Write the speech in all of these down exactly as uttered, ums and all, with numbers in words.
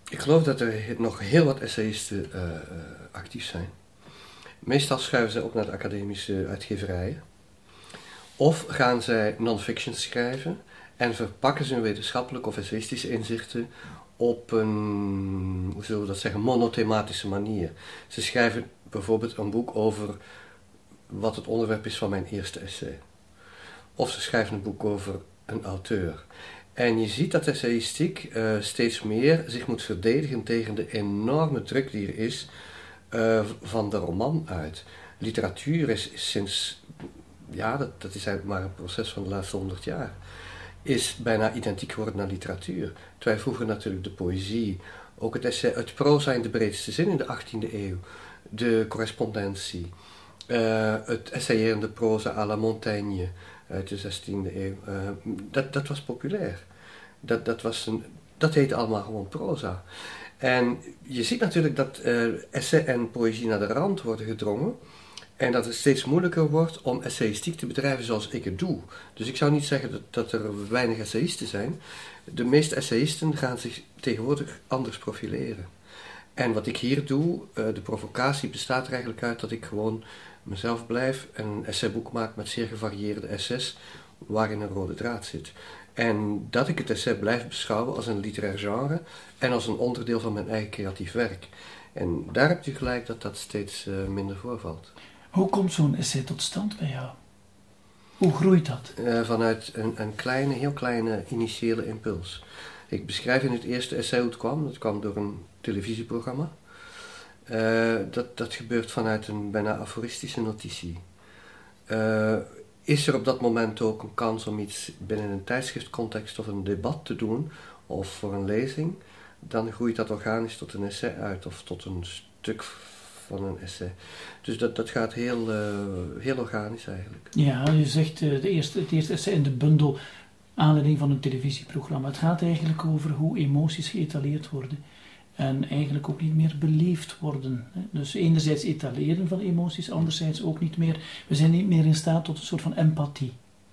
Ik geloof dat er nog heel wat essayisten uh, uh, actief zijn. Meestal schuiven zij op naar de academische uitgeverijen. Of gaan zij non-fiction schrijven en verpakken ze hun wetenschappelijke of essayistische inzichten op een, hoe zullen we dat zeggen, monothematische manier. Ze schrijven bijvoorbeeld een boek over wat het onderwerp is van mijn eerste essay. Of ze schrijven een boek over een auteur. En je ziet dat de essayistiek uh, steeds meer zich moet verdedigen tegen de enorme druk die er is uh, van de roman uit. Literatuur is, is sinds, ja, dat, dat is eigenlijk maar een proces van de laatste honderd jaar, is bijna identiek geworden naar literatuur. Terwijl vroeger natuurlijk de poëzie, ook het essay, het proza in de breedste zin in de achttiende eeuw, de correspondentie, uh, het essayerende proza à la Montaigne uit de zestiende eeuw, uh, dat, dat was populair. Dat, dat, was een, dat heette allemaal gewoon proza. En je ziet natuurlijk dat uh, essay en poëzie naar de rand worden gedrongen en dat het steeds moeilijker wordt om essayistiek te bedrijven zoals ik het doe. Dus ik zou niet zeggen dat, dat er weinig essayisten zijn. De meeste essayisten gaan zich tegenwoordig anders profileren. En wat ik hier doe, uh, de provocatie bestaat er eigenlijk uit dat ik gewoon mezelf blijf en een essayboek maak met zeer gevarieerde essays waarin een rode draad zit. En dat ik het essay blijf beschouwen als een literair genre en als een onderdeel van mijn eigen creatief werk. En daar hebt u gelijk dat dat steeds uh, minder voorvalt. Hoe komt zo'n essay tot stand bij jou? Hoe groeit dat? Uh, vanuit een, een kleine, heel kleine initiële impuls. Ik beschrijf in het eerste essay hoe het kwam. Dat kwam door een televisieprogramma. Uh, dat, dat gebeurt vanuit een bijna aforistische notitie. Uh, is er op dat moment ook een kans om iets binnen een tijdschriftcontext of een debat te doen, of voor een lezing, dan groeit dat organisch tot een essay uit, of tot een stuk van een essay. Dus dat, dat gaat heel, uh, heel organisch eigenlijk. Ja, je zegt uh, de eerste, het eerste essay in de bundel, aanleiding van een televisieprogramma. Het gaat eigenlijk over hoe emoties geëtaleerd worden. En eigenlijk ook niet meer beleefd worden. Dus enerzijds etaleren van emoties, anderzijds ook niet meer, we zijn niet meer in staat tot een soort van empathie.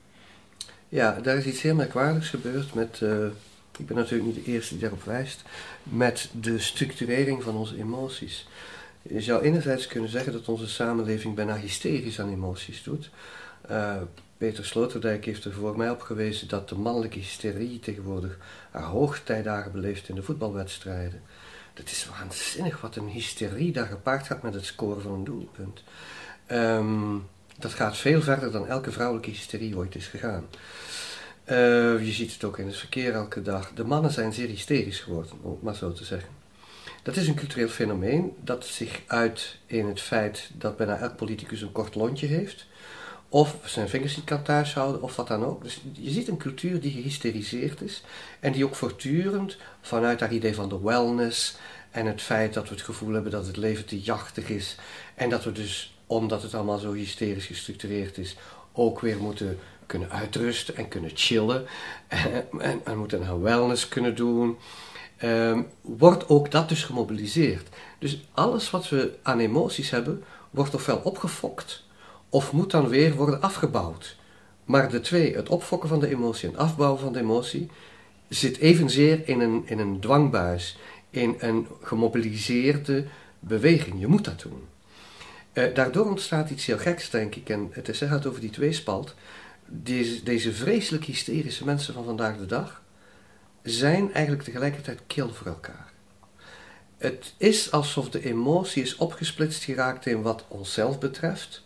Ja, daar is iets heel merkwaardigs gebeurd met, uh, ik ben natuurlijk niet de eerste die daarop wijst, met de structurering van onze emoties. Je zou enerzijds kunnen zeggen dat onze samenleving bijna hysterisch aan emoties doet. Uh, Peter Sloterdijk heeft er voor mij op gewezen dat de mannelijke hysterie tegenwoordig haar hoogtijdagen beleeft in de voetbalwedstrijden. Dat is waanzinnig wat een hysterie daar gepaard gaat met het scoren van een doelpunt. Um, dat gaat veel verder dan elke vrouwelijke hysterie ooit is gegaan. Uh, je ziet het ook in het verkeer elke dag. De mannen zijn zeer hysterisch geworden, om het maar zo te zeggen. Dat is een cultureel fenomeen dat zich uit in het feit dat bijna elk politicus een kort lontje heeft, of zijn vingers niet kan thuishouden, of wat dan ook. Dus je ziet een cultuur die gehysteriseerd is en die ook voortdurend vanuit dat idee van de wellness en het feit dat we het gevoel hebben dat het leven te jachtig is en dat we dus, omdat het allemaal zo hysterisch gestructureerd is, ook weer moeten kunnen uitrusten en kunnen chillen en, en, en moeten een wellness kunnen doen. Um, wordt ook dat dus gemobiliseerd. Dus alles wat we aan emoties hebben, wordt ofwel opgefokt, of moet dan weer worden afgebouwd. Maar de twee, het opfokken van de emotie en het afbouwen van de emotie, zit evenzeer in een, in een dwangbuis, in een gemobiliseerde beweging. Je moet dat doen. Uh, daardoor ontstaat iets heel geks, denk ik, en het essay gaat over die tweespalt. Deze, deze vreselijk hysterische mensen van vandaag de dag zijn eigenlijk tegelijkertijd kil voor elkaar. Het is alsof de emotie is opgesplitst geraakt in wat onszelf betreft,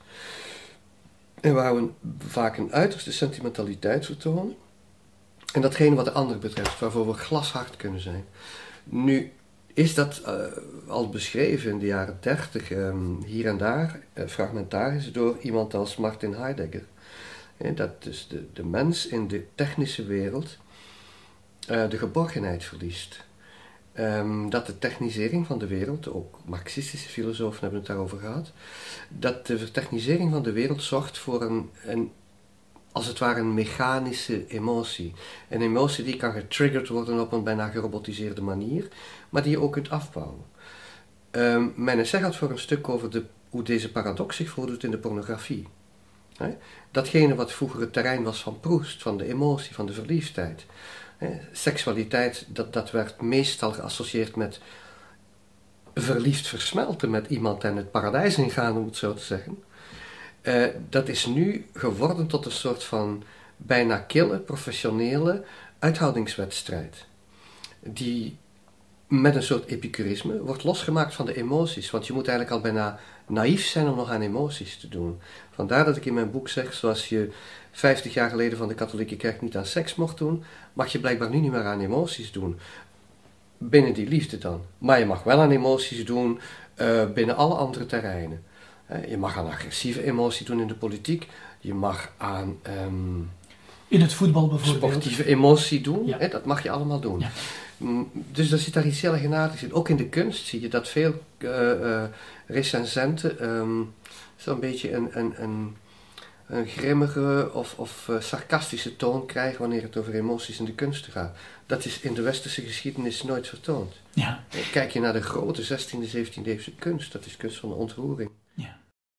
en waar we vaak een uiterste sentimentaliteit vertonen, en datgene wat de ander betreft, waarvoor we glashard kunnen zijn. Nu is dat uh, al beschreven in de jaren dertig, um, hier en daar, uh, fragmentarisch, door iemand als Martin Heidegger. En dat dus de, de mens in de technische wereld uh, de geborgenheid verliest. Um, dat de technisering van de wereld, ook marxistische filosofen hebben het daarover gehad, dat de vertechnisering van de wereld zorgt voor een, een, als het ware een mechanische emotie. Een emotie die kan getriggerd worden op een bijna gerobotiseerde manier, maar die je ook kunt afbouwen. Um, mijn essay gaat voor een stuk over de, hoe deze paradox zich voordoet in de pornografie. He? Datgene wat vroeger het terrein was van Proust, van de emotie, van de verliefdheid, Hè, seksualiteit, dat, dat werd meestal geassocieerd met verliefd versmelten met iemand en het paradijs ingaan, om het zo te zeggen. Uh, dat is nu geworden tot een soort van bijna kille, professionele uithoudingswedstrijd. Die met een soort epicurisme wordt losgemaakt van de emoties. Want je moet eigenlijk al bijna naïef zijn om nog aan emoties te doen. Vandaar dat ik in mijn boek zeg, zoals je vijftig jaar geleden van de katholieke kerk niet aan seks mocht doen, mag je blijkbaar nu niet meer aan emoties doen. Binnen die liefde dan. Maar je mag wel aan emoties doen uh, binnen alle andere terreinen. Uh, je mag aan agressieve emotie doen in de politiek. Je mag aan um, in het voetbal bijvoorbeeld sportieve emotie doen. Ja. Hè, dat mag je allemaal doen. Ja. Dus er zit daar iets heel eigenaardigs in. Ook in de kunst zie je dat veel uh, uh, recensenten um, zo'n beetje een, een, een, een grimmige of, of uh, sarcastische toon krijgen wanneer het over emoties in de kunsten gaat. Dat is in de westerse geschiedenis nooit vertoond. Ja. Kijk je naar de grote zestiende, zeventiende eeuwse kunst, dat is kunst van de ontroering. Ja.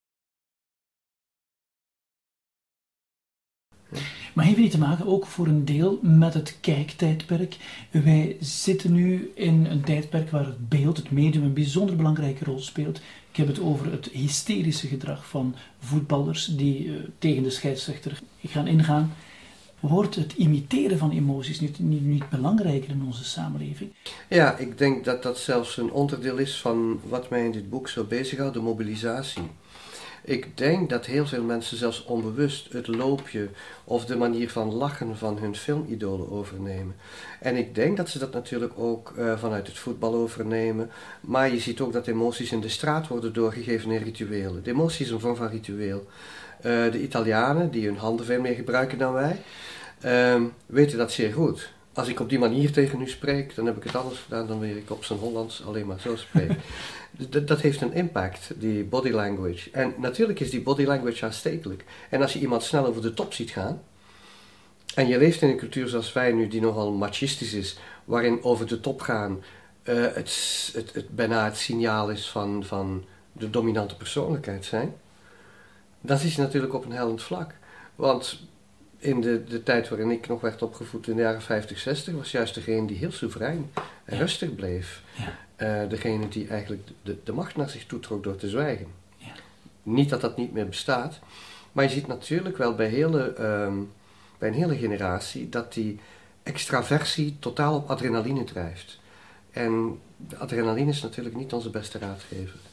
Maar heeft niet te maken ook voor een deel met het kijktijdperk? Wij zitten nu in een tijdperk waar het beeld, het medium, een bijzonder belangrijke rol speelt. Ik heb het over het hysterische gedrag van voetballers die uh, tegen de scheidsrechter gaan ingaan. Wordt het imiteren van emoties niet, niet, niet belangrijker in onze samenleving? Ja, ik denk dat dat zelfs een onderdeel is van wat mij in dit boek zo bezighoudt, de mobilisatie. Ik denk dat heel veel mensen zelfs onbewust het loopje of de manier van lachen van hun filmidolen overnemen. En ik denk dat ze dat natuurlijk ook uh, vanuit het voetbal overnemen. Maar je ziet ook dat emoties in de straat worden doorgegeven in rituelen. De emotie is een vorm van ritueel. Uh, de Italianen, die hun handen veel meer gebruiken dan wij, uh, weten dat zeer goed. Als ik op die manier tegen u spreek, dan heb ik het anders gedaan dan wanneer ik op zijn Hollands alleen maar zo spreek. Dat, dat heeft een impact, die body language. En natuurlijk is die body language aanstekelijk. En als je iemand snel over de top ziet gaan, en je leeft in een cultuur zoals wij nu, die nogal machistisch is, waarin over de top gaan uh, het, het, het bijna het signaal is van, van de dominante persoonlijkheid zijn, dan zit je natuurlijk op een hellend vlak. Want in de, de tijd waarin ik nog werd opgevoed, in de jaren vijftig, zestig, was juist degene die heel soeverein en ja. rustig bleef. Ja. Uh, degene die eigenlijk de, de macht naar zich toe trok door te zwijgen. Ja. Niet dat dat niet meer bestaat, maar je ziet natuurlijk wel bij, hele, um, bij een hele generatie dat die extraversie totaal op adrenaline drijft. En de adrenaline is natuurlijk niet onze beste raadgever.